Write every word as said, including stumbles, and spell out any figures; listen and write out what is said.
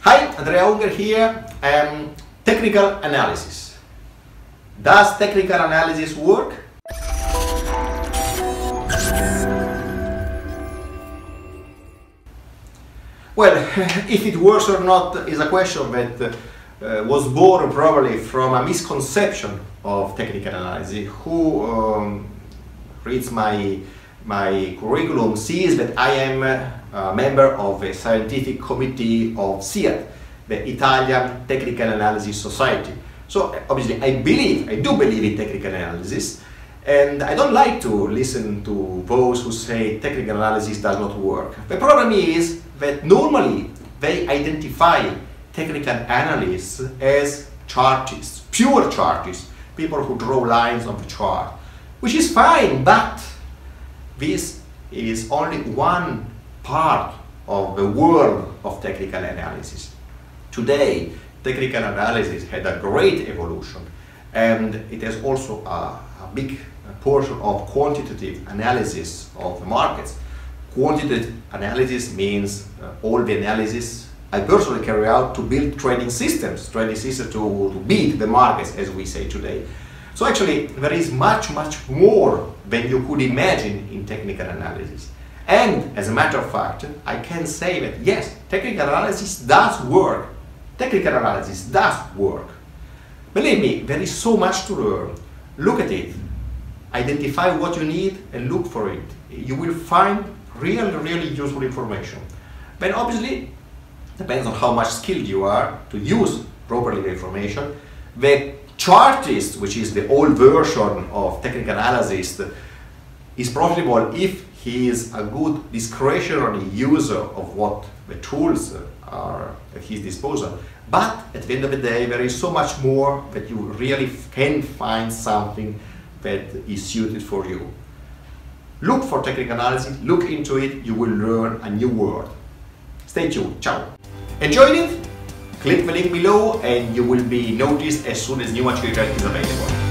Hi, Andrea Unger here. Um, technical analysis. Does technical analysis work? Well, if it works or not is a question that uh, was born probably from a misconception of technical analysis. Who um, reads my, my curriculum sees that I am a member of a scientific committee of S I A T, the Italian Technical Analysis Society. So obviously I believe, I do believe in technical analysis, and I don't like to listen to those who say technical analysis does not work. The problem is that normally they identify technical analysts as chartists, pure chartists, people who draw lines on the chart, which is fine, but this is only one part of the world of technical analysis. Today, technical analysis had a great evolution, and it has also a, a big portion of quantitative analysis of the markets. Quantitative analysis means uh, all the analysis I personally carry out to build trading systems, trading systems to, to beat the markets, as we say today. So actually, there is much, much more than you could imagine in technical analysis. And as a matter of fact, I can say that yes, technical analysis does work. Technical analysis does work. Believe me, there is so much to learn. Look at it. Identify what you need and look for it. You will find really, really useful information. But obviously, depends on how much skilled you are to use properly the information. The chartist, which is the old version of technical analysis, is profitable if he is a good discretionary user of what the tools are at his disposal. But at the end of the day, there is so much more that you really can find something that is suited for you. Look for technical analysis, look into it, you will learn a new word. Stay tuned, ciao! Enjoyed it? Click the link below and you will be noticed as soon as new material is available.